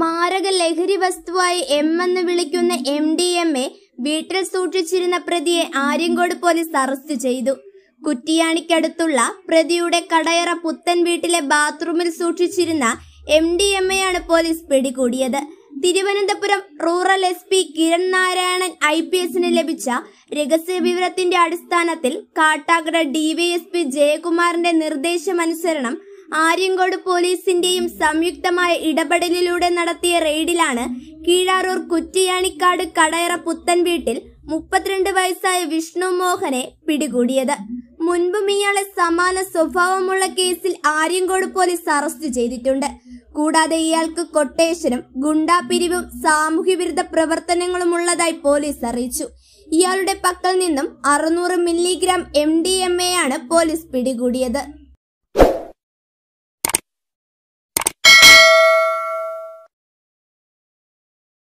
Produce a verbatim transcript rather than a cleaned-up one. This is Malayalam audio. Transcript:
മാരക ലഹരി വസ്തുവായി എം എന്ന് വിളിക്കുന്ന എം ഡി എം എ വീട്ടിൽ സൂക്ഷിച്ചിരുന്ന പ്രതിയെ ആര്യങ്കോട് പോലീസ് അറസ്റ്റ് ചെയ്തു. കുറ്റിയാണിക്കടുത്തുള്ള പ്രതിയുടെ കടയറ പുത്തൻ വീട്ടിലെ ബാത്റൂമിൽ സൂക്ഷിച്ചിരുന്ന എം ഡി എം എയാണ് പോലീസ് പിടികൂടിയത്. Thiruvananthapuram rural S P Kiran Narayanan I P എസിന് ലഭിച്ച രഹസ്യ വിവരത്തിന്റെ അടിസ്ഥാനത്തിൽ കാട്ടാക്കട ഡിവൈഎസ്പി ജയകുമാറിന്റെ നിർദ്ദേശമനുസരണം ആര്യങ്കോട് പോലീസിന്റെയും സംയുക്തമായ ഇടപെടലിലൂടെ നടത്തിയ റെയ്ഡിലാണ് കീഴാറൂർ കുറ്റിയാണിക്കാട് കടയറ പുത്തൻ വീട്ടിൽ മുപ്പത്തിരണ്ട് വയസ്സായ വിഷ്ണു മോഹനെ പിടികൂടിയത്. മുൻപും ഇയാളെ സമാന സ്വഭാവമുള്ള കേസിൽ ആര്യങ്കോട് പോലീസ് അറസ്റ്റ് ചെയ്തിട്ടുണ്ട്. കൂടാതെ ഇയാൾക്ക് കൊട്ടേഷനും ഗുണ്ടാപിരിവും സാമൂഹ്യവിരുദ്ധ പ്രവർത്തനങ്ങളും ഉള്ളതായി പോലീസ് അറിയിച്ചു. ഇയാളുടെ പക്കൽ നിന്നും അറുന്നൂറ് milligram M D M A ആണ് പോലീസ് പിടികൂടിയത്.